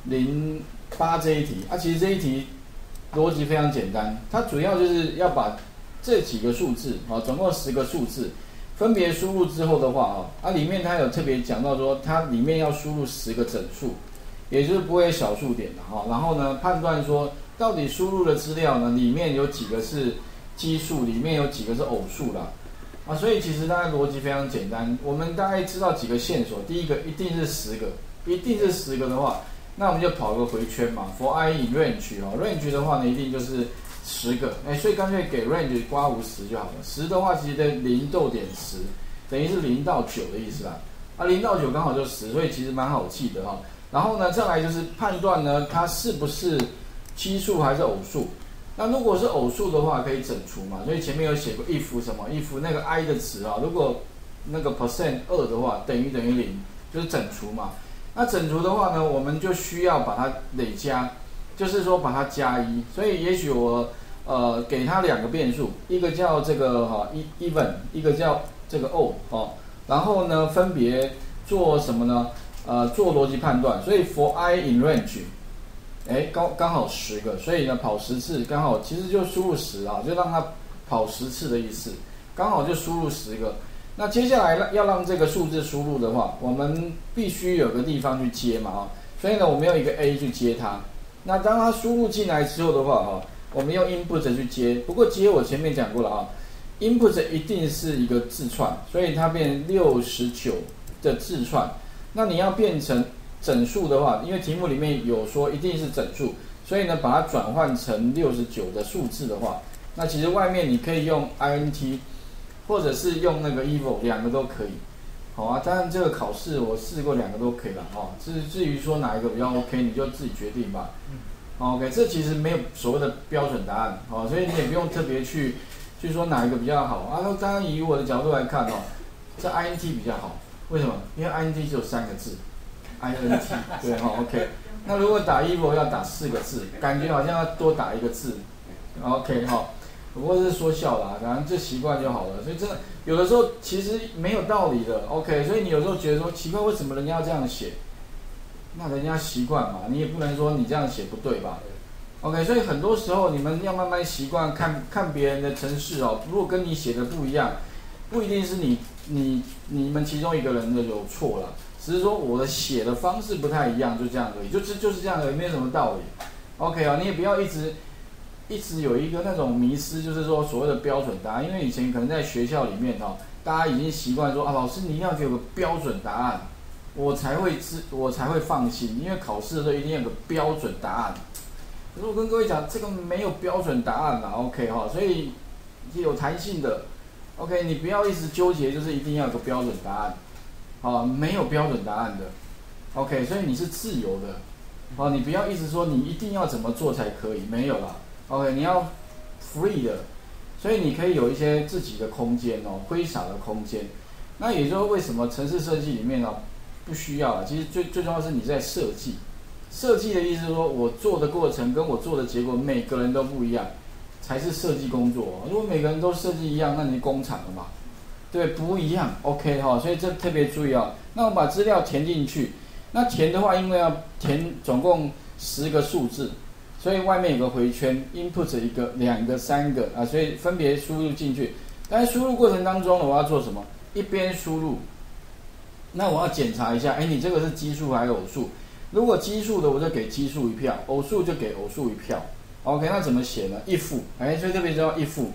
08这一题啊，其实这一题逻辑非常简单，它主要就是要把这几个数字啊，总共10个数字，分别输入之后的话里面它有特别讲到说，它里面要输入10个整数，也就是不会有小数点的然后呢，判断说到底输入的资料呢，里面有几个是奇数，里面有几个是偶数啦。所以其实大概逻辑非常简单，我们大概知道几个线索。第一个一定是10个，一定是10个的话，那我们就跑个回圈嘛。For I in range 的话呢，一定就是10个。所以干脆给 range 刮弧10就好了。10的话，其实的0逗点10，等于是0到9的意思啦。0到9刚好就10，所以其实蛮好记的然后呢，再来就是判断呢，它是不是奇数还是偶数。那如果是偶数的话，可以整除嘛，所以前面有写过 if 什么 if 那个 i 的值如果那个 %2的话，等于0，就是整除嘛。那整除的话呢，我们就需要把它累加，就是说把它加1。所以也许我给它2个变数，一个叫这个even， 一个叫这个 odd然后呢分别做什么呢？做逻辑判断。所以 for I in range。刚好10个，所以呢跑10次，刚好其实就输入10就让它跑10次的意思，刚好就输入10个。那接下来要让这个数字输入的话，我们必须有个地方去接嘛所以呢我们用一个 A 去接它。那当它输入进来之后的话我们用 input 去接。不过接我前面讲过了input 一定是一个字串，所以它变69的字串。那你要变成整数的话，因为题目里面有说一定是整数，所以呢把它转换成69的数字的话，那其实外面你可以用 int， 或者是用那个 eval， 2个都可以。当然这个考试我试过2个都可以了至于说哪一个比较 OK， 你就自己决定吧。OK， 这其实没有所谓的标准答案所以你也不用特别去说哪一个比较好那当然以我的角度来看这 int 比较好。为什么？因为 int 只有3个字。int 对OK。那如果打 eval 要打4个字，感觉好像要多打1个字。OK 不过是说笑啦，反正这习惯就好了。所以真的有的时候其实没有道理的。OK， 所以你有时候觉得说奇怪，为什么人家要这样写？那人家习惯嘛，你也不能说你这样写不对吧 ？OK， 所以很多时候你们要慢慢习惯看别人的程式如果跟你写的不一样，不一定是你们其中一个人的有错了。只是说我的写的方式不太一样，就这样而已，就是这样而已，没有什么道理。OK 你也不要一直有一个那种迷思，就是说所谓的标准答案，因为以前可能在学校里面大家已经习惯说老师你一定要给我个标准答案，我才会放心，因为考试的时候一定要有个标准答案。可是我跟各位讲，这个没有标准答案OK 所以有弹性的。OK， 你不要一直纠结，就是一定要有个标准答案。没有标准答案的 ，OK， 所以你是自由的，你不要一直说你一定要怎么做才可以，没有啦 ，OK， 你要 free 的，所以你可以有一些自己的空间挥洒的空间。那也就是为什么程式设计里面不需要其实最重要是你在设计，设计的意思是说我做的过程跟我做的结果每个人都不一样，才是设计工作。如果每个人都设计一样，那你工厂了嘛？对，不一样 ，OK 所以这特别注意那我把资料填进去，那填的话，因为要填总共10个数字，所以外面有个回圈 ，input 1个、2个、3个所以分别输入进去。但是输入过程当中呢，我要做什么？一边输入，那我要检查一下，你这个是奇数还是偶数？如果奇数的，我就给奇数1票；偶数就给偶数1票。OK， 那怎么写呢 ？if， 所以特别知道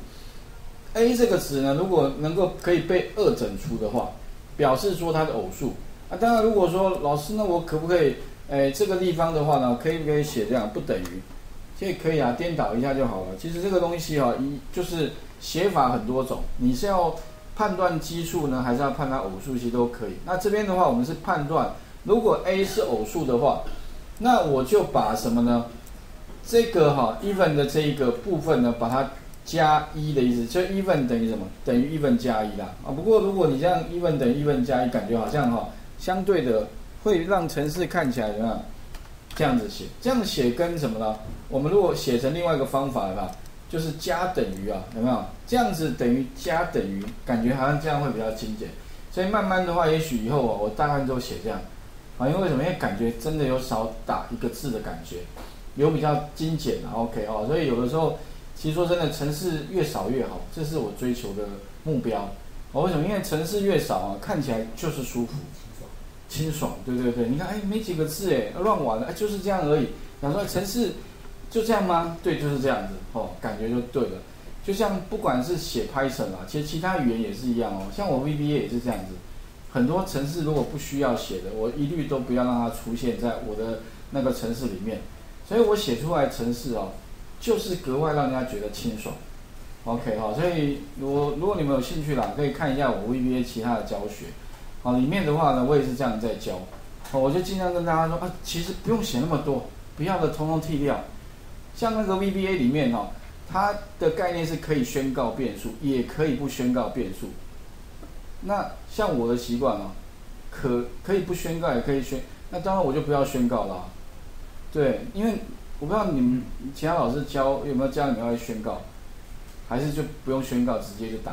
if。A 这个值呢，如果可以被2整除的话，表示说它的偶数。当然如果说老师呢，我可不可以，这个地方的话呢，可不可以写这样不等于？这可以颠倒一下就好了。其实这个东西就是写法很多种，你是要判断奇数呢，还是要判断偶数，其实都可以。那这边的话，我们是判断，如果 A 是偶数的话，那我就把什么呢？这个even 的这一个部分呢，把它加1的意思，就 even 等于什么？等于 even 加1啦。不过如果你这样 even 等于 even 加1，感觉好像相对的会让程式看起来怎么样？这样子写，这样写跟什么呢？我们如果写成另外一个方法就是加等于有没有？这样子等于加等于，感觉好像这样会比较精简。所以慢慢的话，也许以后我大概都写这样啊，因为为什么？因为感觉真的有少打一个字的感觉，有比较精简啊 ，OK 哦，所以有的时候其实说真的，程式越少越好，这是我追求的目标。哦，为什么？因为程式越少啊，看起来就是舒服。清爽，对对对，你看，哎，没几个字，哎，乱玩了，哎，就是这样而已。然后说程式就这样吗？对，就是这样子，哦，感觉就对了。就像不管是写 Python 啊，其实其他语言也是一样哦。像我 VBA 也是这样子，很多程式如果不需要写的，我一律都不要让它出现在我的那个程式里面。所以我写出来程式哦，就是格外让人家觉得清爽。OK 哈，所以如果你们有兴趣啦，可以看一下我 VBA 其他的教学。好，里面的话呢，我也是这样在教，我就尽量跟大家说啊，其实不用写那么多，不要的通通剔掉。像那个 VBA 里面哦，它的概念是可以宣告变数，也可以不宣告变数。那像我的习惯哦，可以不宣告，也可以宣，那当然我就不要宣告啦。对，因为我不知道你们其他老师教有没有教你们要宣告，还是就不用宣告，直接就打。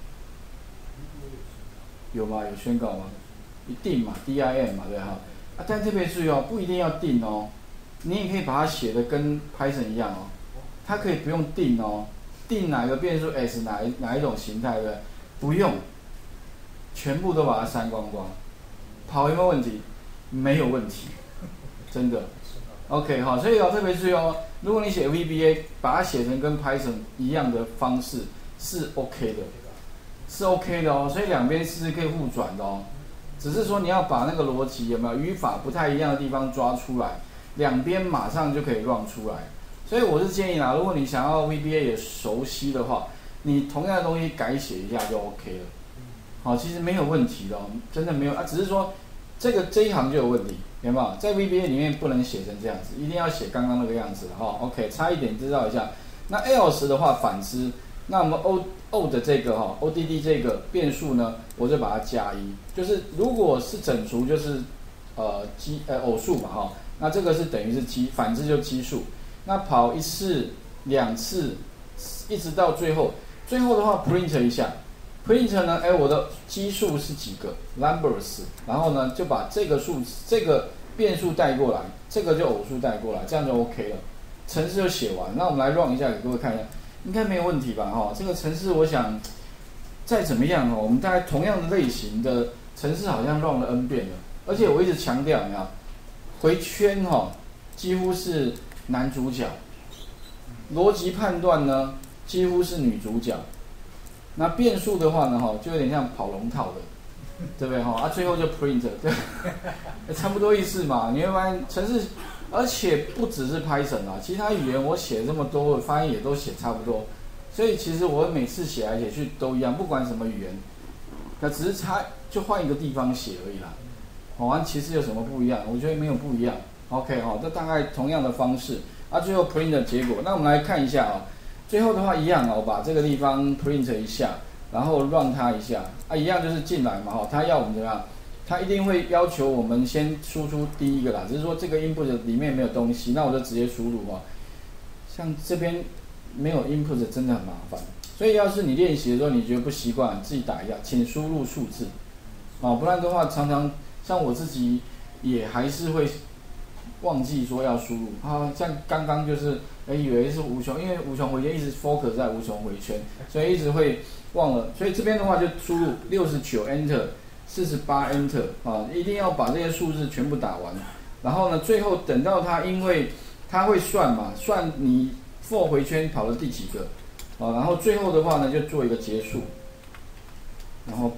有吗？有宣告吗？一定嘛 ，DIM 嘛，对哈。啊，但特别注意哦，不一定要定哦，你也可以把它写的跟 Python 一样哦，它可以不用定哦，定哪个变数 s 哪一种形态，对不对？不用，全部都把它删光光，跑有没有问题？没有问题，真的。OK 好，所以要特别注意哦，如果你写 VBA， 把它写成跟 Python 一样的方式是 OK 的。是 OK 的哦，所以两边是可以互转的哦，只是说你要把那个逻辑有没有语法不太一样的地方抓出来，两边马上就可以 run 出来。所以我是建议啦，如果你想要 VBA 也熟悉的话，你同样的东西改写一下就 OK 了。好，其实没有问题的哦，真的没有啊，只是说这一行就有问题，有没有？在 VBA 里面不能写成这样子，一定要写刚刚那个样子的哈。OK， 差一点知道一下。那 else 的话反之。那我们 O 的这个ODD 这个变数呢，我就把它加一，就是如果是整除就是偶数嘛哈，那这个是等于是反之就奇数。那跑一次、两次，一直到最后的话 print 一下 ，print 呢，我的奇数是几个 numbers， 然后呢就把这个变数带过来，这个就偶数带过来，这样就 OK 了，程式就写完。那我们来 run 一下，给各位看一下。应该没有问题吧？哈，这个程式我想再怎么样哦，我们大概同样的类型的程式好像 run 了 N 遍了，而且我一直强调，你看回圈哈，几乎是男主角，逻辑判断呢几乎是女主角，那变数的话呢哈，就有点像跑龙套的，对不对哈？最后就 print， 对，差不多意思嘛。你会发现程式。而且不只是 Python 啊，其他语言我写这么多，我发现也都写差不多。所以其实我每次写来写去都一样，不管什么语言，那只是就换一个地方写而已啦。好，其实有什么不一样？我觉得没有不一样。OK 哈，这大概同样的方式。最后 print 的结果，那我们来看一下啊。最后的话一样啊，我把这个地方 print 一下，然后 run 它一下一样就是进来嘛哈，它要我们怎么样？它一定会要求我们先输出第一个啦，只是说这个 input 里面没有东西，那我就直接输入啊。像这边没有 input 真的很麻烦，所以要是你练习的时候你觉得不习惯，自己打一下，请输入数字，不然的话常常像我自己也还是会忘记说要输入像刚刚就是以为是无穷，因为无穷回圈一直 focus 在无穷回圈，所以一直会忘了，所以这边的话就输入69 enter。48 enter 一定要把这些数字全部打完，然后呢，最后等到它，因为它会算嘛，算你 for 回圈跑了第几个，然后最后的话呢，就做一个结束，然后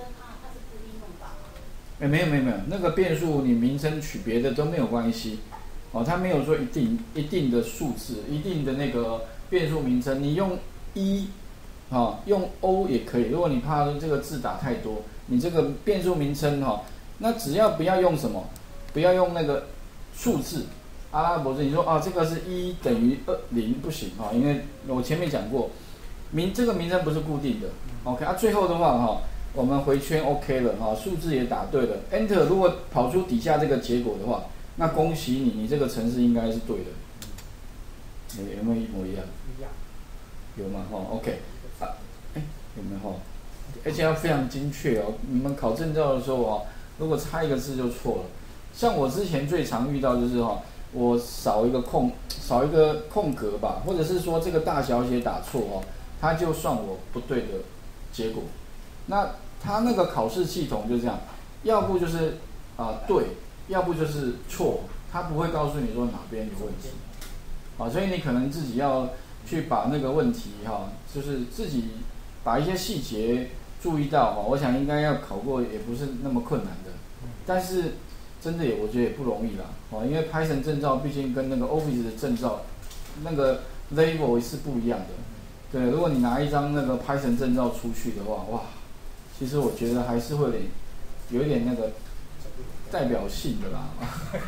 没有，那个变数你名称取别的都没有关系，它没有说一定的数字，一定的那个变数名称，你用用 O 也可以，如果你怕这个字打太多。你这个变数名称那只要不要用什么，不要用那个数字阿拉伯字，你说这个是1等于0不行因为我前面讲过，这个名称不是固定的 ，OK 最后的话我们回圈 OK 了数字也打对了 ，Enter 如果跑出底下这个结果的话，那恭喜你，你这个程式应该是对的，有没有一模一样？有吗？OK 有没有而且要非常精确你们考证照的时候如果差一个字就错了， 像我之前最常遇到就是我少一个空格吧，或者是说这个大小写打错它就算我不对的结果。那它那个考试系统就这样，要不就是对，要不就是错，它不会告诉你说哪边有问题。所以你可能自己要去把那个问题就是自己把一些细节注意到我想应该要考过也不是那么困难的，但是真的我觉得也不容易啦因为 Python 证照毕竟跟那个 Office 的证照那个 level 是不一样的。对，如果你拿一张那个 Python 证照出去的话，哇，其实我觉得还是会有一点那个代表性的啦。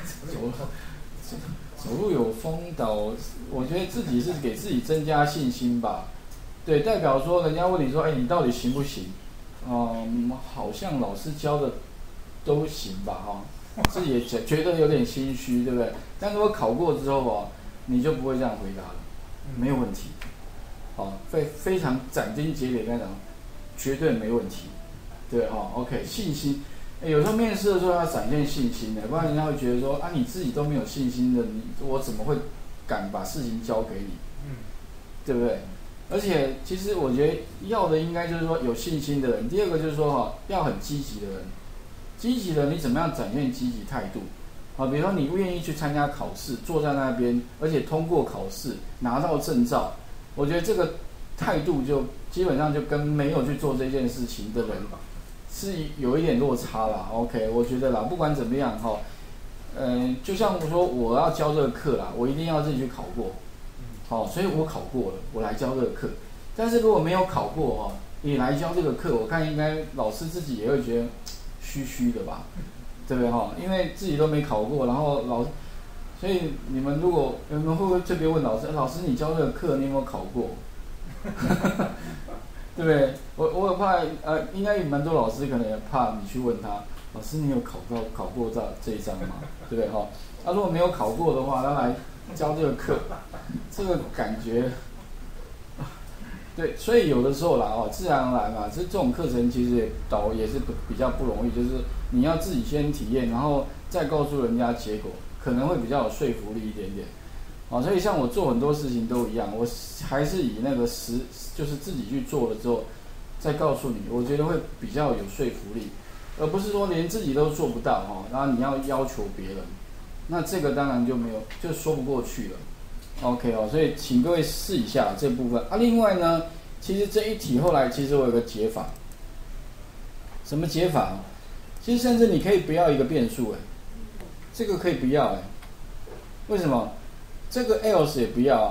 走路有风倒，我觉得自己是给自己增加信心吧。对，代表说人家问你说，你到底行不行？好像老师教的都行吧，自己也觉得有点心虚，对不对？但如果考过之后你就不会这样回答了，没有问题。非常斩钉截铁跟他讲，绝对没问题。对，OK， 信心。有时候面试的时候要展现信心的，不然人家会觉得说你自己都没有信心的，我怎么会敢把事情交给你？对不对？而且其实我觉得要的应该就是说有信心的人。第二个就是说要很积极的人。积极的你怎么样展现积极态度？比如说你愿意去参加考试，坐在那边，而且通过考试拿到证照，我觉得这个态度就基本上就跟没有去做这件事情的人是有一点落差啦。OK， 我觉得啦，不管怎么样就像我说我要教这个课啦，我一定要自己去考过。所以我考过了，我来教这个课。但是如果没有考过你来教这个课，我看应该老师自己也会觉得虚虚的吧，对不对因为自己都没考过，然后所以你们会不会特别问老师，老师你教这个课你有没有考过？对不对？我也怕应该蛮多老师可能也怕你去问他，老师你有考过这一章吗？对不对如果没有考过的话，他来教这个课，这个感觉，对，所以有的时候啦自然而然嘛，这种课程其实也是比较不容易，就是你要自己先体验，然后再告诉人家结果，可能会比较有说服力一点点。所以像我做很多事情都一样，我还是以那个就是自己去做了之后，再告诉你，我觉得会比较有说服力，而不是说连自己都做不到然后你要求别人，那这个当然就说不过去了。OK 所以请各位试一下这部分另外呢，其实这一题后来其实我有个解法。什么解法其实甚至你可以不要一个变数这个可以不要为什么？这个 else 也不要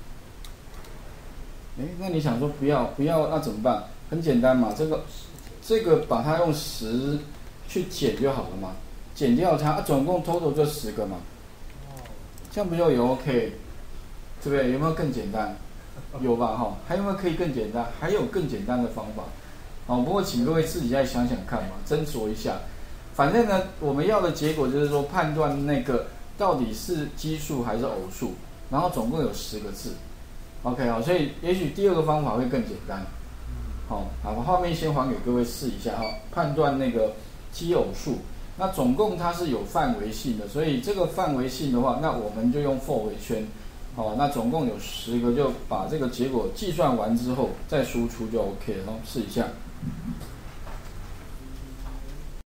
那你想说不要那怎么办？很简单嘛，这个把它用10去减就好了嘛，减掉它总共 total 就10个嘛，这样不就也 OK？ 对不对？有没有更简单？有吧还有没有可以更简单？还有更简单的方法不过请各位自己再想想看嘛，斟酌一下。反正呢，我们要的结果就是说判断那个到底是奇数还是偶数，然后总共有10个字。OK 所以也许第二个方法会更简单。把画面先还给各位试一下判断那个奇偶数。那总共它是有范围性的，所以这个范围性的话，那我们就用 for 为圈。那总共有10个，就把这个结果计算完之后再输出就 OK 了试一下。